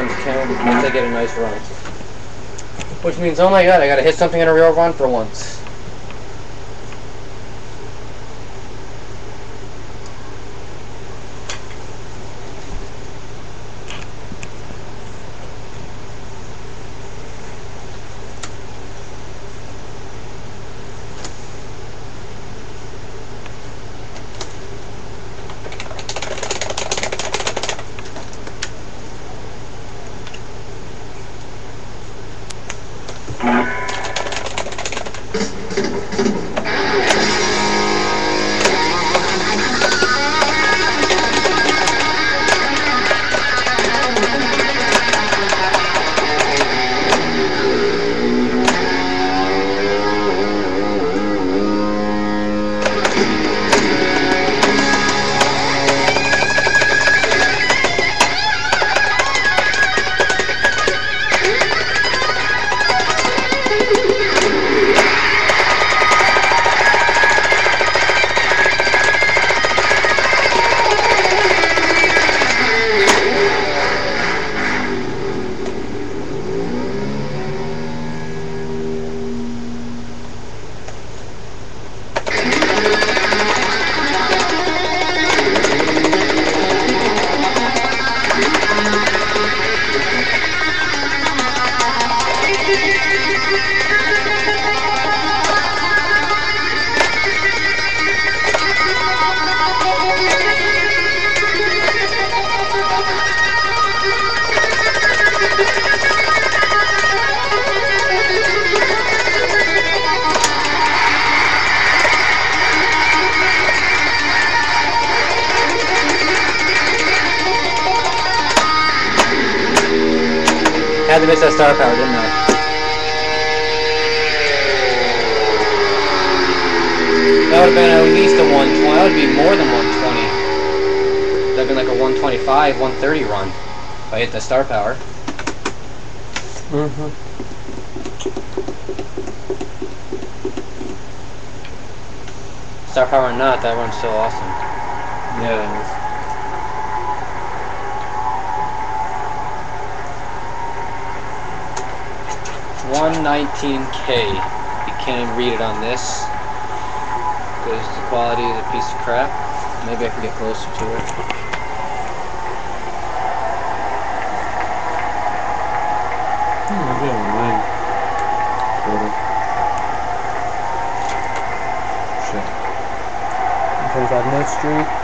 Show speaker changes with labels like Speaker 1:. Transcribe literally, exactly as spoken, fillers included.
Speaker 1: times count once I get a nice run. Which means, oh my god, I gotta hit something in a real run for once. Had to miss that star power, didn't I? That would have been at least a one twenty. That would be more than one twenty. That would have been like a one twenty-five, one thirty run if I hit the star power.
Speaker 2: Mm-hmm.
Speaker 1: Star power or not, that run's so awesome.
Speaker 2: Yeah, it is.
Speaker 1: one nineteen K. You can't even read it on this because the quality is a piece of crap. Maybe I can get closer to it.
Speaker 2: Hmm, maybe I don't mind. Shit. twenty-five note streak.